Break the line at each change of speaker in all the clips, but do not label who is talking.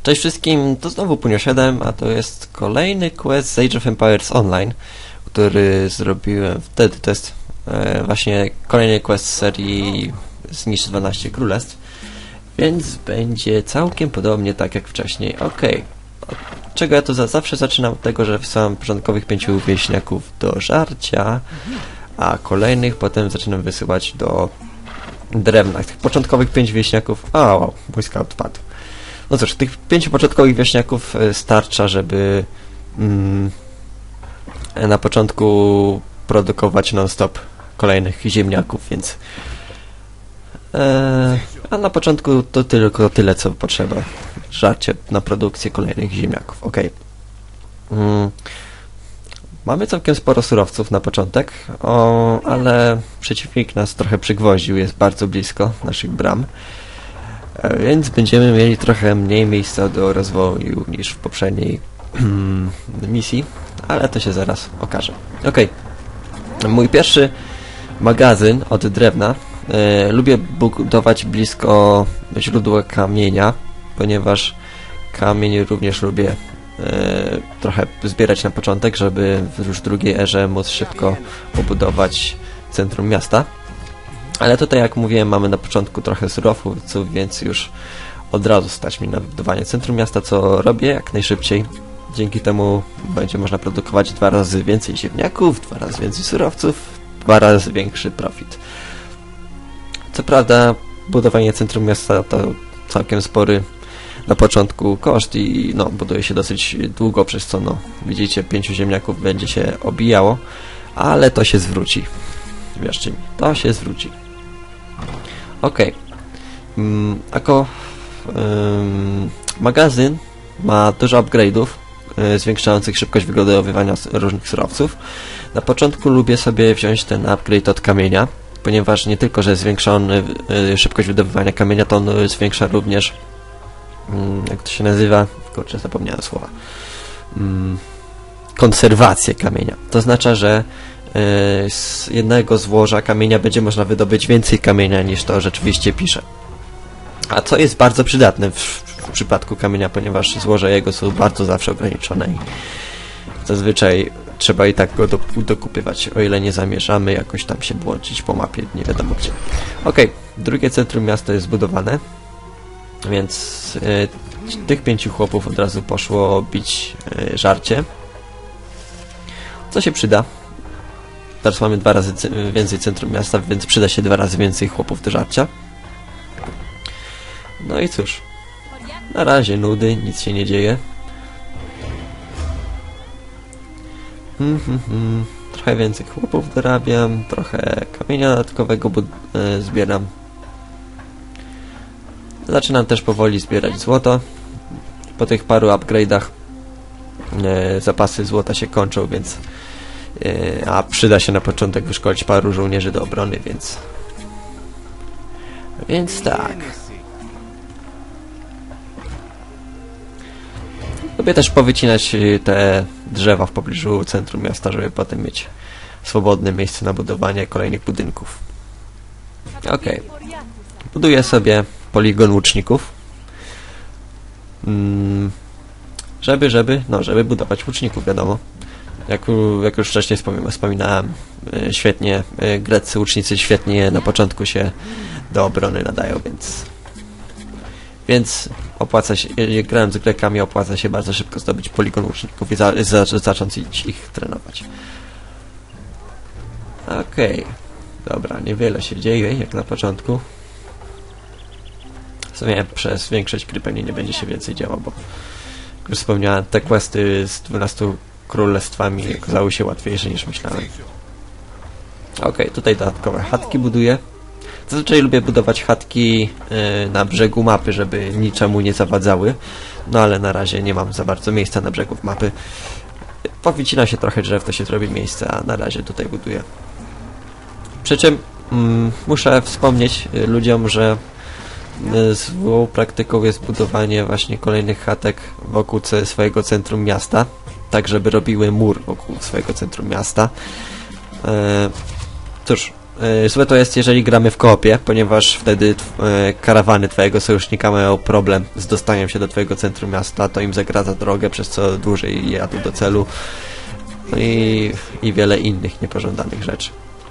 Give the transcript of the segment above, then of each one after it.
Cześć wszystkim, to znowu Punio7, a to jest kolejny quest z Age of Empires Online, który zrobiłem wtedy. To jest właśnie kolejny quest z serii Zniszcz 12 Królestw, więc będzie całkiem podobnie tak jak wcześniej. Okej. Od czego ja to zawsze zaczynam od tego, że wysyłam początkowych 5 wieśniaków do żarcia, a kolejnych potem zaczynam wysyłać do drewna. Tych początkowych 5 wieśniaków... wow, mój scout padł. No cóż, tych 5 początkowych wieśniaków starcza, żeby na początku produkować non-stop kolejnych ziemniaków, więc a na początku to tylko tyle, co potrzeba. Żarcie na produkcję kolejnych ziemniaków. Okej. Mamy całkiem sporo surowców na początek, ale przeciwnik nas trochę przygwoździł, jest bardzo blisko naszych bram. Więc będziemy mieli trochę mniej miejsca do rozwoju niż w poprzedniej misji, ale to się zaraz okaże. Okej. Mój pierwszy magazyn od drewna. Lubię budować blisko źródła kamienia, ponieważ kamień również lubię trochę zbierać na początek, żeby już w drugiej erze móc szybko pobudować centrum miasta. Ale tutaj, jak mówiłem, mamy na początku trochę surowców, więc już od razu stać mi na budowanie centrum miasta, co robię jak najszybciej. Dzięki temu będzie można produkować 2 razy więcej ziemniaków, 2 razy więcej surowców, 2 razy większy profit. Co prawda, budowanie centrum miasta to całkiem spory na początku koszt i no, buduje się dosyć długo, przez co no, widzicie, 5 ziemniaków będzie się obijało, ale to się zwróci. Wierzcie mi, to się zwróci. Okej. Jako magazyn ma dużo upgrade'ów zwiększających szybkość wygotowywania różnych surowców. Na początku lubię sobie wziąć ten upgrade od kamienia, ponieważ nie tylko, że jest zwiększony szybkość wydobywania kamienia, to on zwiększa również jak to się nazywa? Kurczę, zapomniałem słowa. Konserwację kamienia. To oznacza, że z jednego złoża kamienia będzie można wydobyć więcej kamienia niż to rzeczywiście pisze. A co jest bardzo przydatne w przypadku kamienia, ponieważ złoża jego są bardzo zawsze ograniczone i zazwyczaj trzeba i tak go dokupywać, o ile nie zamierzamy jakoś tam się błądzić po mapie, nie wiadomo gdzie. Okej, drugie centrum miasta jest zbudowane, więc tych 5 chłopów od razu poszło bić żarcie, co się przyda. Teraz mamy 2 razy więcej centrum miasta, więc przyda się 2 razy więcej chłopów do żarcia. No i cóż, na razie nudy, nic się nie dzieje. Trochę więcej chłopów dorabiam, trochę kamienia dodatkowego zbieram. Zaczynam też powoli zbierać złoto. Po tych paru upgrade'ach zapasy złota się kończą, więc a przyda się na początek wyszkolić paru żołnierzy do obrony, więc tak. Lubię też powycinać te drzewa w pobliżu centrum miasta, żeby potem mieć swobodne miejsce na budowanie kolejnych budynków. Okej. Buduję sobie poligon łuczników. Żeby budować łuczników, wiadomo. Jak już wcześniej wspominałem, świetnie, greccy łucznicy świetnie na początku się do obrony nadają, więc opłaca się, grając z Grekami, opłaca się bardzo szybko zdobyć poligon łuczników i zacząć ich trenować. Okej. Dobra, niewiele się dzieje, jak na początku. W sumie przez większość gry pewnie nie będzie się więcej działo, bo jak już wspomniałem, te questy z 12 królestwami okazały się łatwiejsze niż myślałem. Okej, tutaj dodatkowe chatki buduję. Zazwyczaj lubię budować chatki na brzegu mapy, żeby niczemu nie zawadzały. No ale na razie nie mam za bardzo miejsca na brzegu mapy. Powycina się trochę drzew, to się zrobi miejsce, a na razie tutaj buduję. Przy czym muszę wspomnieć ludziom, że złą praktyką jest budowanie właśnie kolejnych chatek wokół swojego centrum miasta, tak żeby robiły mur wokół swojego centrum miasta. Cóż, Złe to jest, jeżeli gramy w koopie, ponieważ wtedy karawany twojego sojusznika mają problem z dostaniem się do twojego centrum miasta, to im zagradza drogę, przez co dłużej jadą do celu. No i wiele innych niepożądanych rzeczy.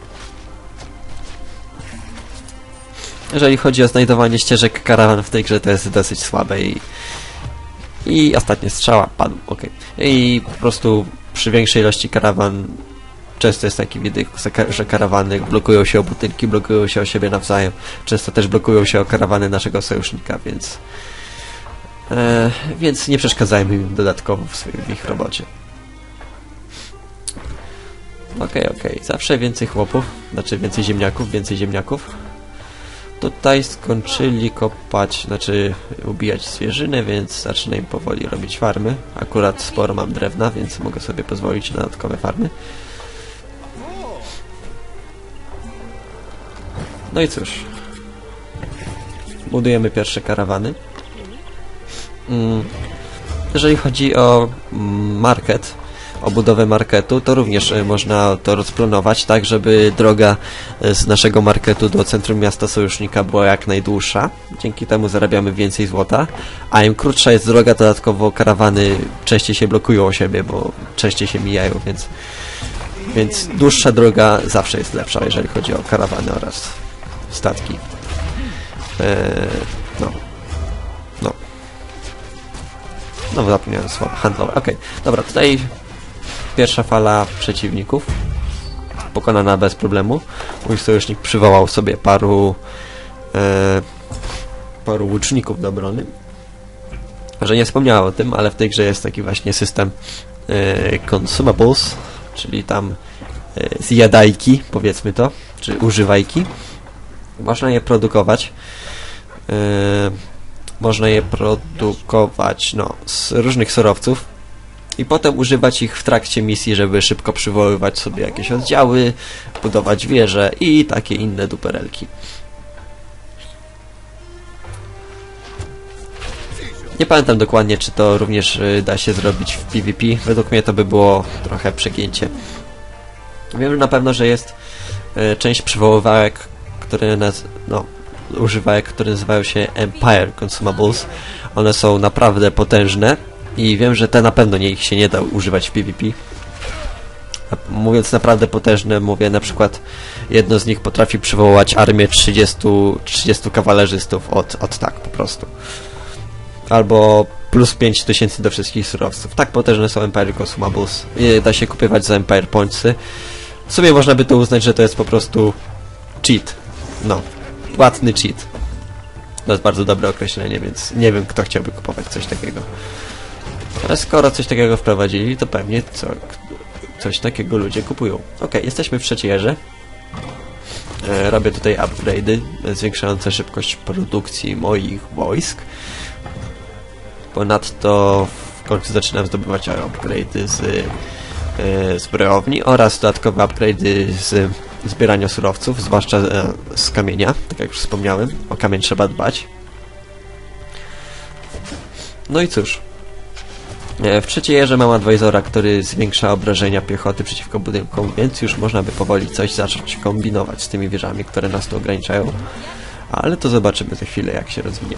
Jeżeli chodzi o znajdowanie ścieżek karawan w tej grze, to jest dosyć słabe i ostatnia strzała padł, ok. I po prostu przy większej ilości karawan często jest taki widok, że karawany blokują się o budynki, blokują się o siebie nawzajem. Często też blokują się o karawany naszego sojusznika, więc nie przeszkadzajmy im dodatkowo w ich robocie. Okej. Zawsze więcej chłopów, znaczy więcej ziemniaków. Tutaj skończyli kopać, znaczy ubijać zwierzynę, więc zacznę im powoli robić farmy. Akurat sporo mam drewna, więc mogę sobie pozwolić na dodatkowe farmy. No i cóż. Budujemy pierwsze karawany. Jeżeli chodzi o market, o budowę marketu, to również można to rozplanować tak, żeby droga z naszego marketu do centrum miasta sojusznika była jak najdłuższa. Dzięki temu zarabiamy więcej złota, a im krótsza jest droga, dodatkowo karawany częściej się blokują o siebie, bo częściej się mijają, więc dłuższa droga zawsze jest lepsza, jeżeli chodzi o karawany oraz statki. No, zapomniałem słowa handlowe. Okej, dobra, tutaj pierwsza fala przeciwników pokonana bez problemu. Mój sojusznik przywołał sobie paru łuczników do obrony. Że nie wspomniałem o tym, ale w tej grze jest taki właśnie system consumables, czyli tam zjadajki, powiedzmy to, czy używajki. Można je produkować. Z różnych surowców i potem używać ich w trakcie misji, żeby szybko przywoływać sobie jakieś oddziały, budować wieże i takie inne duperelki. Nie pamiętam dokładnie, czy to również da się zrobić w PvP. Według mnie to by było trochę przegięcie. Wiem, że na pewno, że jest część przywoływałek, używajek, które nazywają się Empire Consumables. One są naprawdę potężne i wiem, że te na pewno ich się nie da używać w PvP. Mówiąc naprawdę potężne, mówię na przykład jedno z nich potrafi przywołać armię 30 kawalerzystów od tak po prostu. Albo plus 5000 do wszystkich surowców. Tak potężne są Empire Consumables. Da się kupywać za Empire Pointsy. W sumie można by to uznać, że to jest po prostu cheat. No. Płatny cheat. To jest bardzo dobre określenie, więc nie wiem, kto chciałby kupować coś takiego. Ale skoro coś takiego wprowadzili, to pewnie coś takiego ludzie kupują. Okej, jesteśmy w trzeciej erze. Robię tutaj upgrade'y zwiększające szybkość produkcji moich wojsk. Ponadto w końcu zaczynam zdobywać upgrade'y z zbrojowni oraz dodatkowe upgrade'y z zbierania surowców, zwłaszcza z kamienia, tak jak już wspomniałem, o kamień trzeba dbać. No i cóż, w trzeciej erze mam advisora, który zwiększa obrażenia piechoty przeciwko budynkom, więc już można by powoli coś zacząć kombinować z tymi wieżami, które nas tu ograniczają, ale to zobaczymy za chwilę, jak się rozwinie.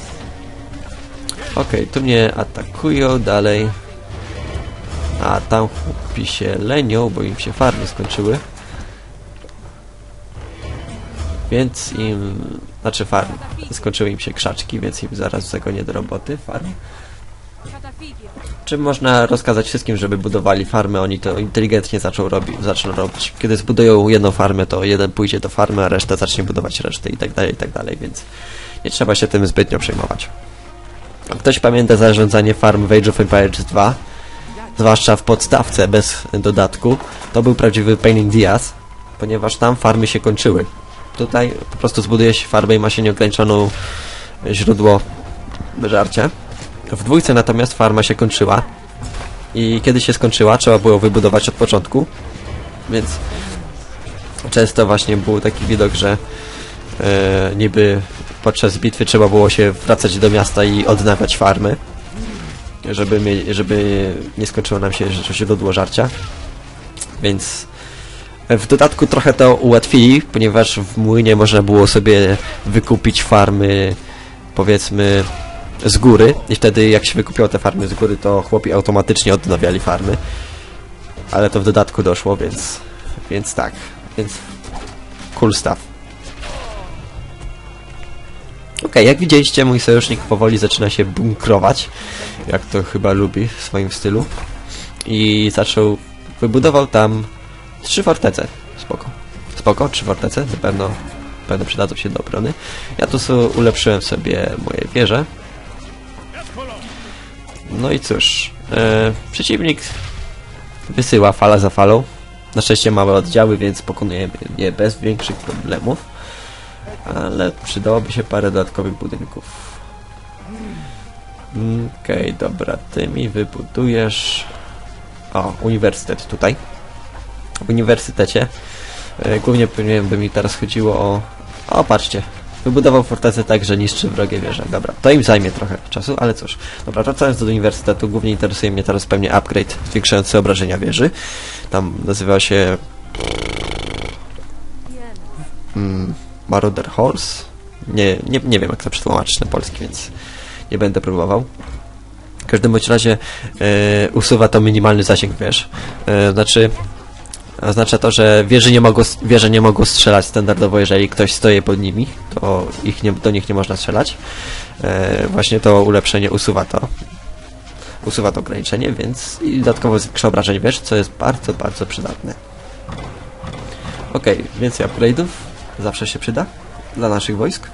Okej, tu mnie atakują dalej, a tam chłopi się lenią, bo im się farmy skończyły. Więc skończyły im się krzaczki, więc im zaraz zagonię do roboty farm. Czy można rozkazać wszystkim, żeby budowali farmy, oni to inteligentnie zaczną robić. Kiedy zbudują jedną farmę, to jeden pójdzie do farmy, a reszta zacznie budować resztę i tak dalej, więc nie trzeba się tym zbytnio przejmować. Ktoś pamięta zarządzanie farm w Age of Empires 2, zwłaszcza w podstawce bez dodatku, to był prawdziwy pain in the ass, ponieważ tam farmy się kończyły. Tutaj po prostu zbuduje się farmę i ma się nieograniczoną źródło żarcia. W dwójce natomiast farma się kończyła i kiedy się skończyła, trzeba było wybudować od początku, więc często właśnie był taki widok, że niby podczas bitwy trzeba było się wracać do miasta i odnawiać farmy, żeby nie skończyło nam się źródło żarcia, więc W dodatku trochę to ułatwili, ponieważ w młynie można było sobie wykupić farmy, powiedzmy, z góry i wtedy jak się wykupiło te farmy z góry, to chłopi automatycznie odnawiali farmy. Ale to w dodatku doszło, więc tak. Więc cool stuff. Okej, jak widzieliście, mój sojusznik powoli zaczyna się bunkrować, jak to chyba lubi w swoim stylu. I wybudował tam 3 fortece. Spoko, 3 fortece, na pewno przydadzą się do obrony. Ja tu ulepszyłem sobie moje wieże. No i cóż, przeciwnik wysyła fala za falą. Na szczęście małe oddziały, więc pokonujemy je bez większych problemów. Ale przydałoby się parę dodatkowych budynków. Okej, dobra, ty mi wybudujesz... O, uniwersytet tutaj. W uniwersytecie głównie by mi teraz chodziło o... O, patrzcie. Wybudował fortecę tak, że niszczy wrogie wieże. Dobra, to im zajmie trochę czasu, ale cóż. Dobra, wracając do uniwersytetu, głównie interesuje mnie teraz pewnie upgrade zwiększający obrażenia wieży. Tam nazywa się... Marauder Horse? Nie wiem jak to przetłumaczyć na polski, więc nie będę próbował. W każdym bądź razie usuwa to minimalny zasięg wież. Oznacza to, że wieże nie mogą strzelać standardowo, jeżeli ktoś stoi pod nimi, to do nich nie można strzelać. Właśnie to ulepszenie usuwa to ograniczenie, więc i dodatkowo zwiększa obrażeń wież, co jest bardzo, bardzo przydatne. Okej, więcej upgrade'ów zawsze się przyda dla naszych wojsk.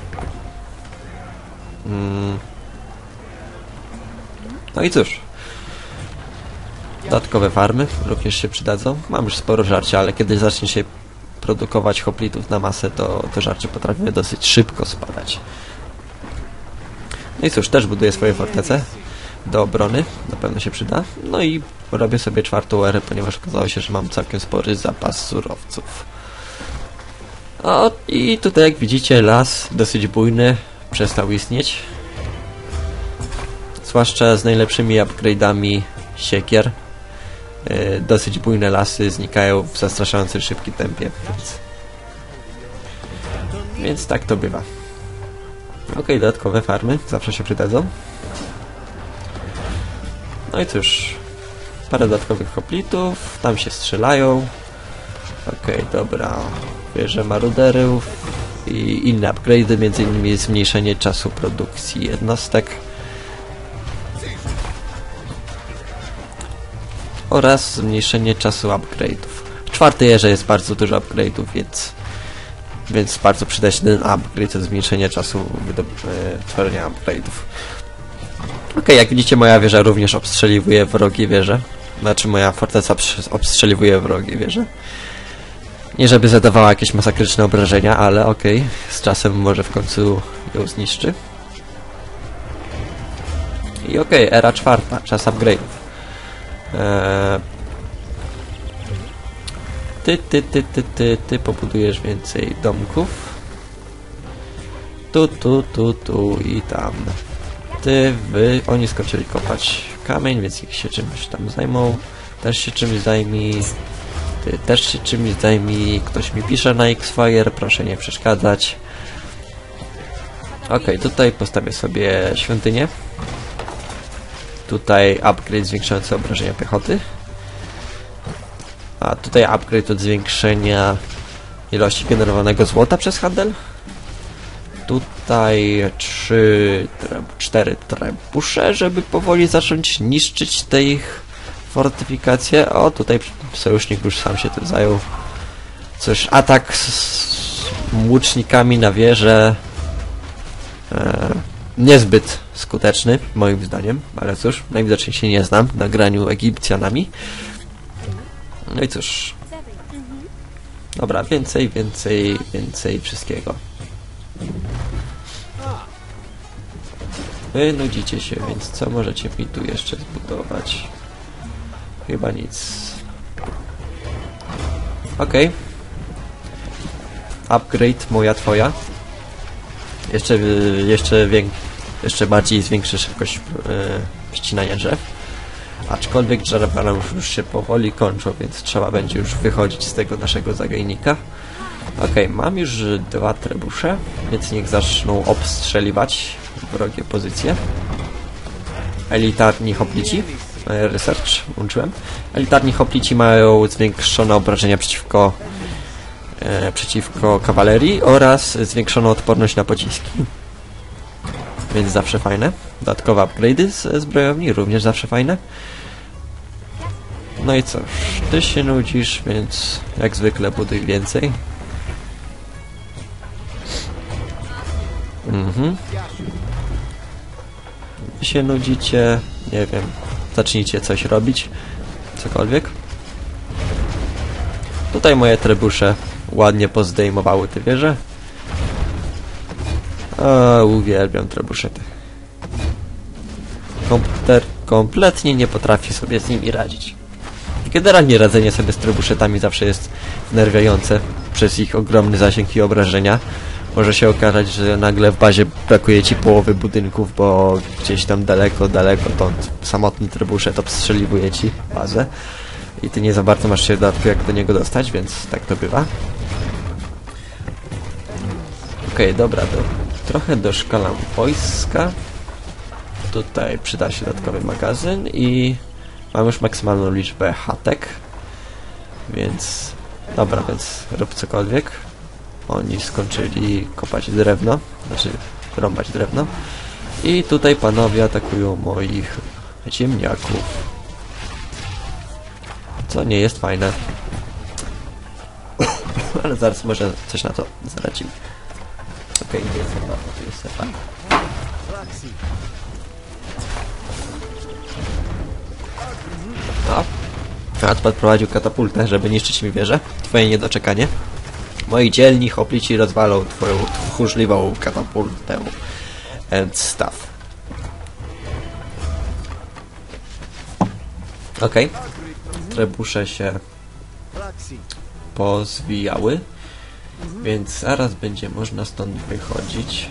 No i cóż, dodatkowe farmy również się przydadzą. Mam już sporo żarcia, ale kiedy zacznie się produkować hoplitów na masę, to żarcie potrafią dosyć szybko spadać. No i cóż, też buduję swoje fortece do obrony, na pewno się przyda. No i robię sobie 4. erę, ponieważ okazało się, że mam całkiem spory zapas surowców. O, i tutaj jak widzicie, las dosyć bujny przestał istnieć. Zwłaszcza z najlepszymi upgrade'ami siekier. Dosyć bujne lasy znikają w zastraszającym szybkim tempie. Więc tak to bywa. Okej, dodatkowe farmy zawsze się przydadzą. No i cóż, parę dodatkowych hoplitów, tam się strzelają. Okej, dobra, wieże maruderów i inne upgrade'y, między innymi zmniejszenie czasu produkcji jednostek oraz zmniejszenie czasu upgrade'ów. W 4. erze jest bardzo dużo upgrade'ów, więc bardzo przyda się ten upgrade, to zmniejszenie czasu tworzenia upgrade'ów. Okej, jak widzicie, moja wieża również obstrzeliwuje wrogie wieże. Znaczy moja forteca obstrzeliwuje wrogie wieże. Nie żeby zadawała jakieś masakryczne obrażenia, ale okej, z czasem może w końcu ją zniszczy. I okej, era 4, czas upgrade'ów. Ty pobudujesz więcej domków. Tu i tam. Oni skończyli kopać kamień, więc ich się czymś tam zajmą. Też się czymś zajmij. Ty też się czymś zajmij. Ktoś mi pisze na Xfire, proszę nie przeszkadzać. Okej, tutaj postawię sobie świątynię. Tutaj upgrade zwiększający obrażenia piechoty. A tutaj upgrade od zwiększenia ilości generowanego złota przez handel. Tutaj 4 trebusze, żeby powoli zacząć niszczyć te ich fortyfikacje. O, tutaj sojusznik już sam się tym zajął. Cóż, atak z łucznikami na wieżę niezbyt skuteczny, moim zdaniem, ale cóż, najwidoczniej się nie znam na graniu Egipcjanami. No i cóż. Dobra, więcej wszystkiego. Wy nudzicie się, więc co możecie mi tu jeszcze zbudować? Chyba nic. Okej. Upgrade moja, twoja. Jeszcze bardziej zwiększy szybkość ścinania drzew. Aczkolwiek drzewa już się powoli kończą, więc trzeba będzie już wychodzić z tego naszego zagajnika. Okej, mam już 2 trebusze, więc niech zaczną obstrzeliwać wrogie pozycje. Elitarni hoplici. Research włączyłem. Elitarni hoplici mają zwiększone obrażenia przeciwko kawalerii oraz zwiększoną odporność na pociski. Więc zawsze fajne. Dodatkowe upgrade'y z zbrojowni, również zawsze fajne. No i cóż, ty się nudzisz, więc jak zwykle buduj więcej. Wy się nudzicie, nie wiem, zacznijcie coś robić, cokolwiek. Tutaj moje trebusze ładnie pozdejmowały te wieże. Uwielbiam trebuszety. Komputer kompletnie nie potrafi sobie z nimi radzić. Generalnie radzenie sobie z trebuszetami zawsze jest wnerwiające przez ich ogromny zasięg i obrażenia. Może się okazać, że nagle w bazie brakuje ci połowy budynków, bo gdzieś tam daleko stąd samotny trebuszet obstrzeliwuje ci bazę i ty nie za bardzo masz się dodatku jak do niego dostać, więc tak to bywa. Okej, dobra, trochę doszkalam wojska. Tutaj przyda się dodatkowy magazyn i mam już maksymalną liczbę chatek, więc dobra, więc rób cokolwiek. Oni skończyli kopać drewno, znaczy rąbać drewno. I tutaj panowie atakują moich ziemniaków. Co nie jest fajne. Ale zaraz może coś na to zaradzimy. Okej, gdzie jest sepa? Tu jest sepa. A podprowadził katapultę, żeby niszczyć mi wieżę. Twoje niedoczekanie. Moi dzielni hoplici rozwalą twoją tchórzliwą katapultę. And stuff. Okej. Trebusze się pozwijały. Więc zaraz będzie można stąd wychodzić.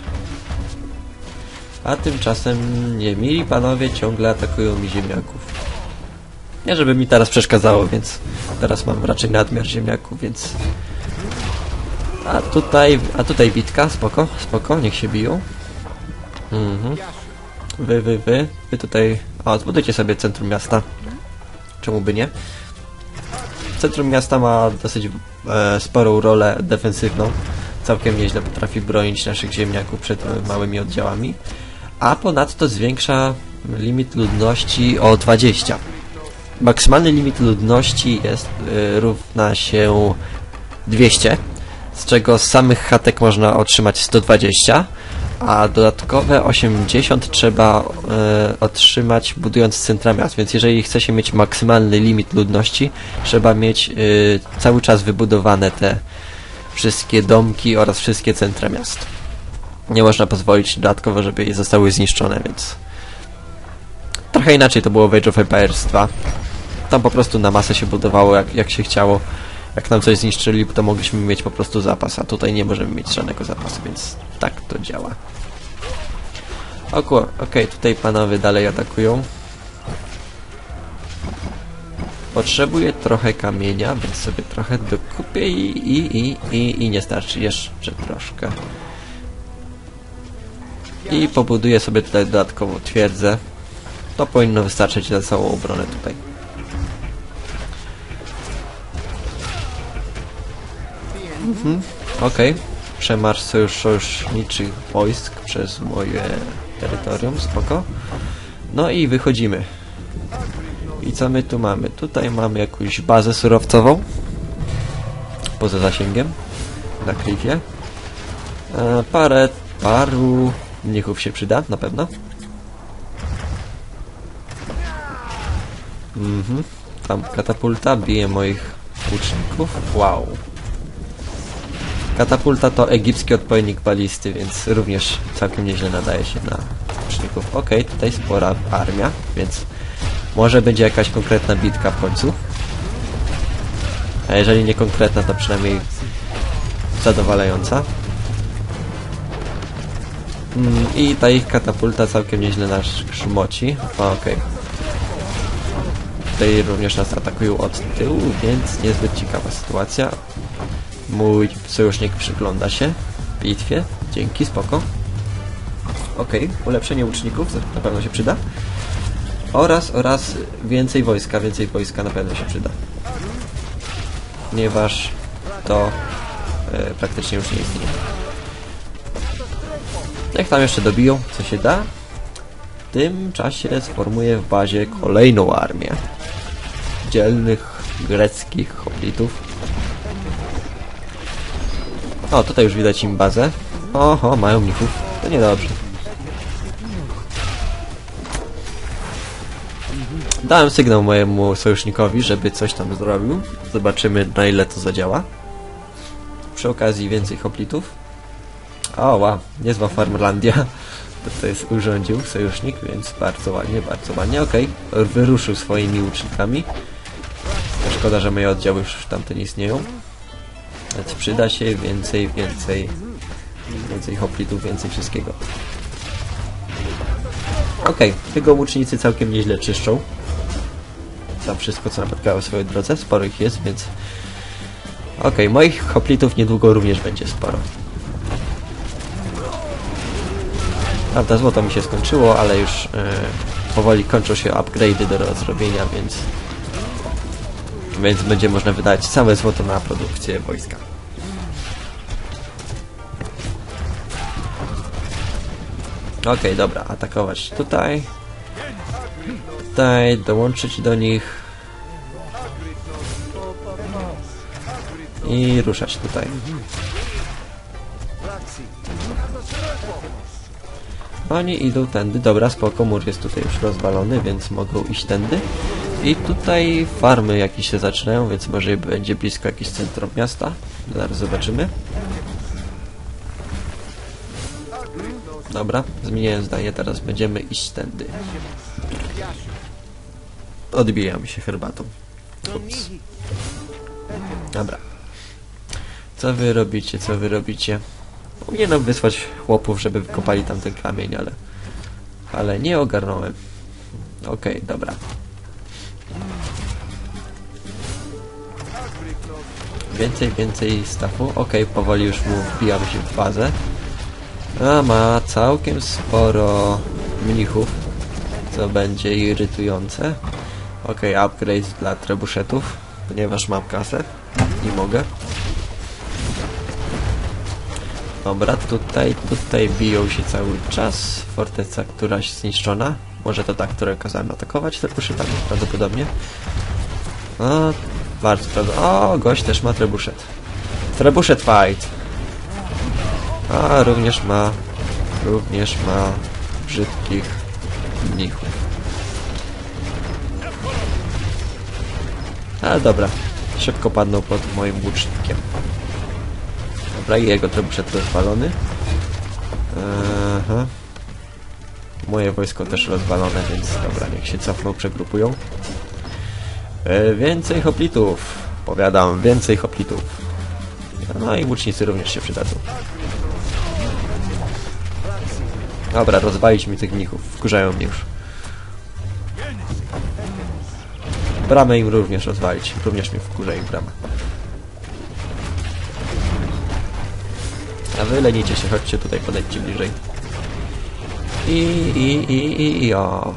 A tymczasem niemili panowie ciągle atakują mi ziemniaków. Nie żeby mi teraz przeszkadzało, więc teraz mam raczej nadmiar ziemniaków, więc... A tutaj bitka, spoko, niech się biją. Wy tutaj... O, zbudujcie sobie centrum miasta. Czemu by nie? Centrum miasta ma dosyć sporą rolę defensywną. Całkiem nieźle potrafi bronić naszych ziemniaków przed małymi oddziałami. A ponadto zwiększa limit ludności o 20. Maksymalny limit ludności równa się 200, z czego z samych chatek można otrzymać 120, a dodatkowe 80 trzeba otrzymać budując centra miast, więc jeżeli chce się mieć maksymalny limit ludności, trzeba mieć cały czas wybudowane te wszystkie domki oraz wszystkie centra miast. Nie można pozwolić dodatkowo, żeby je zostały zniszczone, więc... Trochę inaczej to było w Age of Empires 2. Tam po prostu na masę się budowało jak się chciało. Jak nam coś zniszczyli, to mogliśmy mieć po prostu zapas, a tutaj nie możemy mieć żadnego zapasu, więc tak to działa. Okej, tutaj panowie dalej atakują. Potrzebuję trochę kamienia, więc sobie trochę dokupię i nie starczy, jeszcze troszkę. I pobuduję sobie tutaj dodatkową twierdzę. To powinno wystarczyć na całą obronę tutaj. Okej. Przemarsz sojuszniczych wojsk przez moje terytorium, spoko. No i wychodzimy. I co my tu mamy? Tutaj mamy jakąś bazę surowcową. Poza zasięgiem. Na klifie. Paru mnichów się przyda, na pewno. Tam katapulta bije moich łuczników. Wow. Katapulta to egipski odpowiednik balisty, więc również całkiem nieźle nadaje się na łuczników. Okej, tutaj spora armia, więc może będzie jakaś konkretna bitka w końcu. A jeżeli nie konkretna, to przynajmniej zadowalająca. I ta ich katapulta całkiem nieźle nas szmoci. Okej. tutaj również nas atakują od tyłu, więc niezbyt ciekawa sytuacja. Mój sojusznik przygląda się bitwie. Dzięki, spoko. Okej, ulepszenie łuczników na pewno się przyda. Oraz więcej wojska na pewno się przyda. Ponieważ to praktycznie już nie istnieje. Jak tam jeszcze dobiją, co się da, w tym czasie sformuję w bazie kolejną armię dzielnych greckich hoplitów. O, tutaj już widać im bazę. Oho, mają mnichów. To niedobrze. Dałem sygnał mojemu sojusznikowi, żeby coś tam zrobił. Zobaczymy, na ile to zadziała. Przy okazji więcej hoplitów. O, wow, niezła Farmlandia. To jest urządził sojusznik, więc bardzo ładnie. Okej, wyruszył swoimi łucznikami. Szkoda, że moje oddziały już tamte nie istnieją. Więc przyda się więcej hoplitów, więcej wszystkiego. Okej, jego łucznicy całkiem nieźle czyszczą. Tam wszystko, co napotkało w swojej drodze. Sporo ich jest, więc... Okej, moich hoplitów niedługo również będzie sporo. Prawda, złoto mi się skończyło, ale już powoli kończą się upgrade'y do zrobienia, więc będzie można wydać całe złoto na produkcję wojska. Okej, dobra, atakować tutaj. Tutaj, dołączyć do nich. I ruszać tutaj. Oni idą tędy, dobra, spoko, mur jest tutaj już rozwalony, więc mogą iść tędy. I tutaj farmy jakieś się zaczynają, więc może będzie blisko jakieś centrum miasta. Zaraz zobaczymy. Dobra, zmieniłem zdanie, teraz będziemy iść tędy. Odbijam się herbatą. Ups. Dobra. Co wy robicie? Powinienem wysłać chłopów, żeby wykopali tamten kamień, ale nie ogarnąłem. Okej, dobra. Więcej staffu. Okej, powoli już mu wbijamy się w bazę. A ma całkiem sporo mnichów, co będzie irytujące. Okej, upgrade dla trebuszetów, ponieważ mam kasę i mogę. Dobra, tutaj biją się cały czas. Forteca, któraś zniszczona. Może to ta, którą kazałem atakować trebuszetami, prawdopodobnie. O, bardzo prawdopodobnie. O, gość też ma trebuszet. Trebuszet fight! A również ma brzydkich mnichów. Ale dobra, szybko padną pod moim łucznikiem. Dobra, i jego trebuszet rozwalony. Aha. Moje wojsko też rozwalone, więc dobra, niech się cofną, przegrupują. Więcej hoplitów. Powiadam, więcej hoplitów. No i łucznicy również się przydadzą. Dobra, rozwalić mi tych mnichów. Wkurzają mnie już. Bramę im również rozwalić. Również mnie wkurza ich brama. A wy lenicie się, chodźcie tutaj, podejdźcie bliżej. O.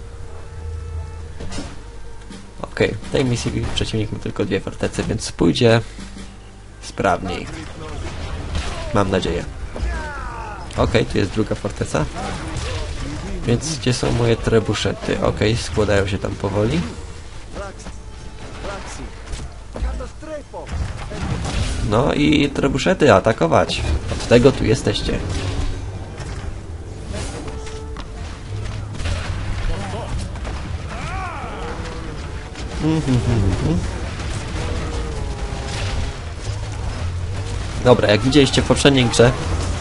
Okej, w tej misji przeciwnik ma tylko 2 fortecy, więc pójdzie sprawniej. Mam nadzieję. Okej, tu jest druga forteca. Więc gdzie są moje trebuszety? Okej, składają się tam powoli. No i trebuszety atakować. Od tego tu jesteście. Dobra, jak widzieliście w poprzedniej grze,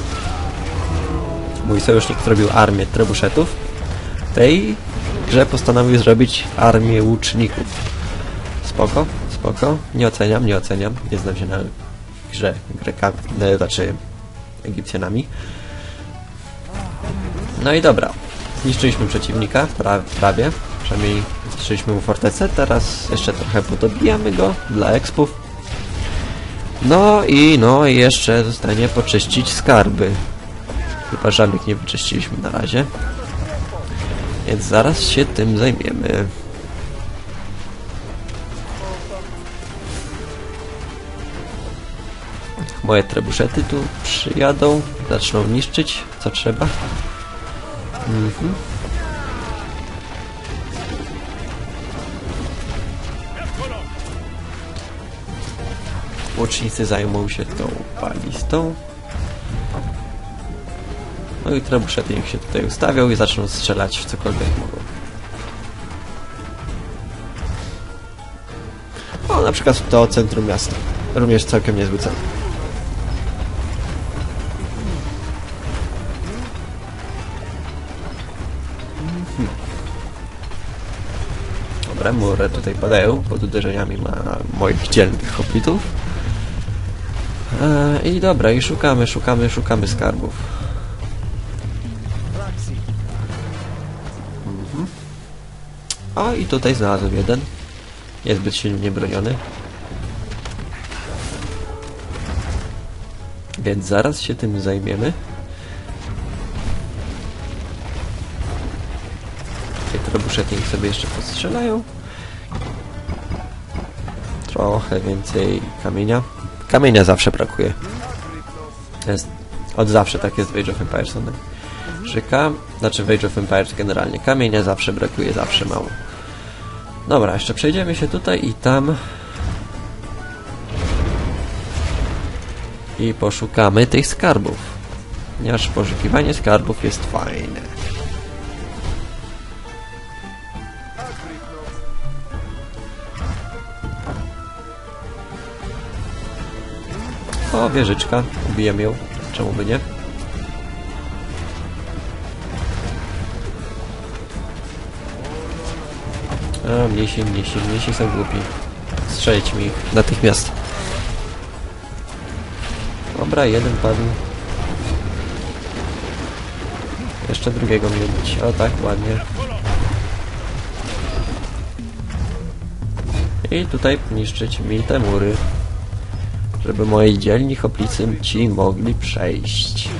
mój sojusznik zrobił armię trebuszetów. W tej grze postanowił zrobić armię łuczników. Spoko, spoko. Nie oceniam. Nie znam się na grze Grekami, znaczy Egipcjanami. No i dobra. Zniszczyliśmy przeciwnika, prawie. Przynajmniej zniszczyliśmy mu fortecę. Teraz jeszcze trochę podobijamy go dla expów. No i jeszcze zostanie poczyścić skarby. Chyba żadnych nie wyczyściliśmy na razie. Więc zaraz się tym zajmiemy. Moje trebuszety tu przyjadą, zaczną niszczyć co trzeba. Łucznicy zajmą się tą balistą. No i trebuszety niech się tutaj ustawią i zaczną strzelać w cokolwiek mogą. O, na przykład to centrum miasta. Również całkiem niezły cel. Dobra, mury tutaj padają pod uderzeniami moich dzielnych hoplitów. I dobra, i szukamy skarbów. O, i tutaj znalazłem jeden. Niezbyt silnie broniony. Więc zaraz się tym zajmiemy. Te trebuszety niech sobie jeszcze postrzelają. Trochę więcej kamienia. Kamienia zawsze brakuje. Od zawsze tak jest w Age of Empires. Znaczy w Age of Empires generalnie. Kamienia zawsze brakuje, zawsze mało. Dobra, jeszcze przejdziemy się tutaj i tam. I poszukamy tych skarbów. Ponieważ poszukiwanie skarbów jest fajne. O, wieżyczka. Ubijemy ją. Czemu by nie? A, mniejsi są głupi. Strzelić mi ich natychmiast. Dobra, jeden padł. Jeszcze drugiego mi ubić. O tak, ładnie. I tutaj niszczyć mi te mury. Żeby moi dzielni hoplicy ci mogli przejść.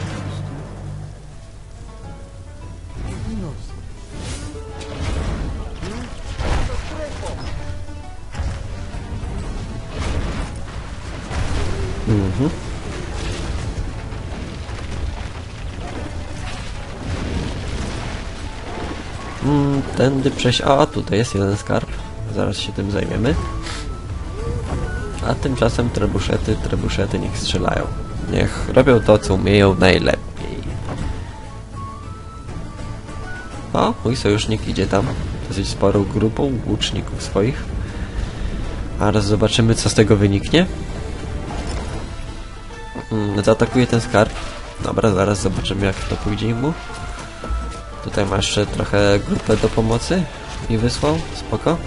Tędy przejść... A, tutaj jest jeden skarb. Zaraz się tym zajmiemy. A tymczasem trebuszety niech strzelają. Niech robią to, co umieją najlepiej. O, mój sojusznik idzie tam. Dosyć sporą grupą łuczników swoich. A teraz zobaczymy, co z tego wyniknie. Zaatakuje ten skarb. Dobra, zaraz zobaczymy, jak to pójdzie mu. Tutaj masz jeszcze trochę grupę do pomocy. I wysłał. Spoko.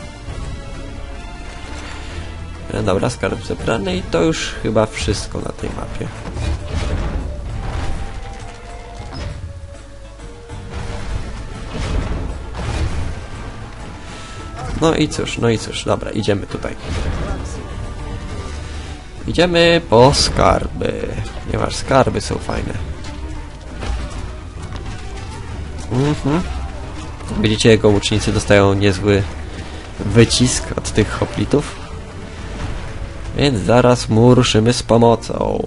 Dobra, skarb zebrany i to już chyba wszystko na tej mapie. No i cóż, dobra, idziemy tutaj. Idziemy po skarby. Ponieważ skarby są fajne. Widzicie, jego łucznicy dostają niezły wycisk od tych hoplitów. Więc zaraz mu ruszymy z pomocą.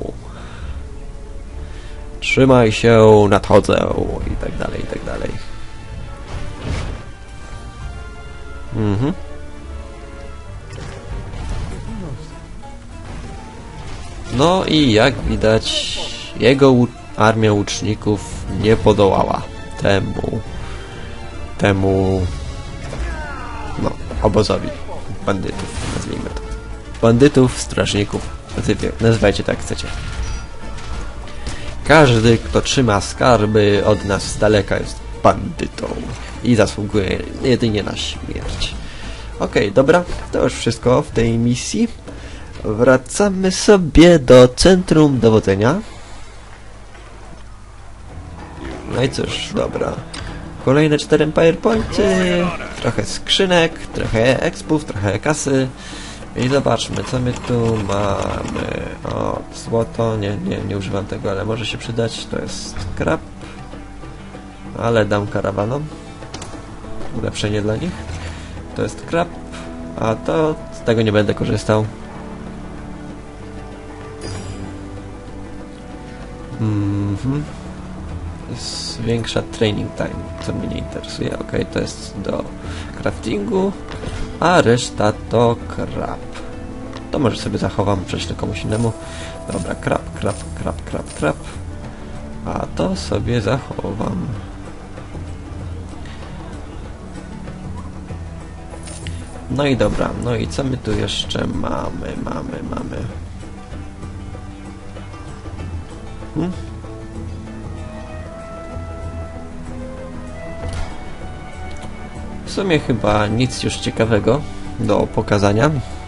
Trzymaj się, nadchodzę i tak dalej, i tak dalej. No i jak widać, jego armia łuczników nie podołała temu obozowi bandytów, nazwijmy to. Bandytów, strażników, nazywajcie tak jak chcecie. Każdy, kto trzyma skarby od nas z daleka, jest bandytą i zasługuje jedynie na śmierć. Okej, dobra, to już wszystko w tej misji. Wracamy sobie do centrum dowodzenia. No i cóż, dobra. Kolejne 4 PowerPointy, trochę skrzynek, trochę expów, trochę kasy. I zobaczmy, co my tu mamy. O, złoto, nie używam tego, ale może się przydać. To jest krab. Ale dam karawanom. Ulepszenie dla nich. To jest krab, a to z tego nie będę korzystał. Zwiększa training time, co mnie nie interesuje. Ok, to jest do craftingu, a reszta to krab. To może sobie zachowam, prześlę komuś innemu. Dobra, krab. A to sobie zachowam. No i dobra, no i co my tu jeszcze mamy? W sumie chyba nic już ciekawego do pokazania.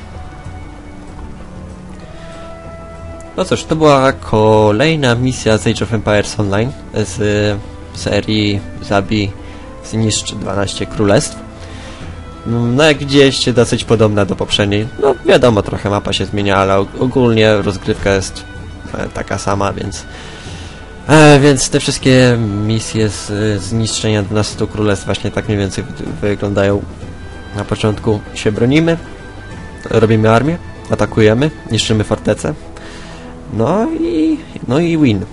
No cóż, to była kolejna misja z Age of Empires Online z serii Zabij, zniszcz 12 królestw. No jak widzieliście, dosyć podobna do poprzedniej. No wiadomo, trochę mapa się zmienia, ale ogólnie rozgrywka jest taka sama, więc te wszystkie misje z zniszczenia 12 królestw właśnie tak mniej więcej wyglądają. Na początku się bronimy, robimy armię, atakujemy, niszczymy fortecę. No i win.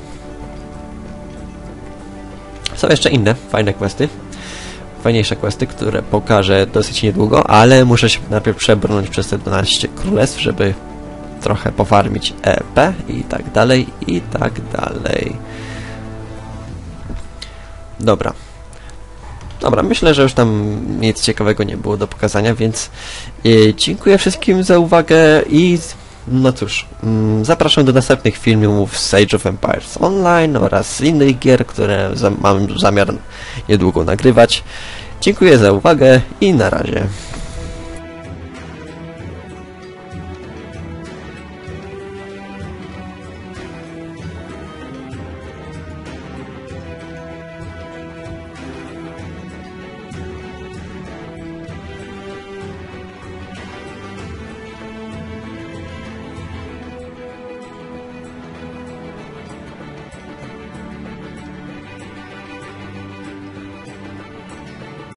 Są jeszcze inne fajne questy. Fajniejsze questy, które pokażę dosyć niedługo, ale muszę się najpierw przebrnąć przez te 12 królestw, żeby trochę pofarmić EP i tak dalej, i tak dalej. Dobra, myślę, że już tam nic ciekawego nie było do pokazania, więc dziękuję wszystkim za uwagę i no cóż, zapraszam do następnych filmów z Age of Empires Online oraz z innych gier, które mam zamiar niedługo nagrywać. Dziękuję za uwagę i na razie.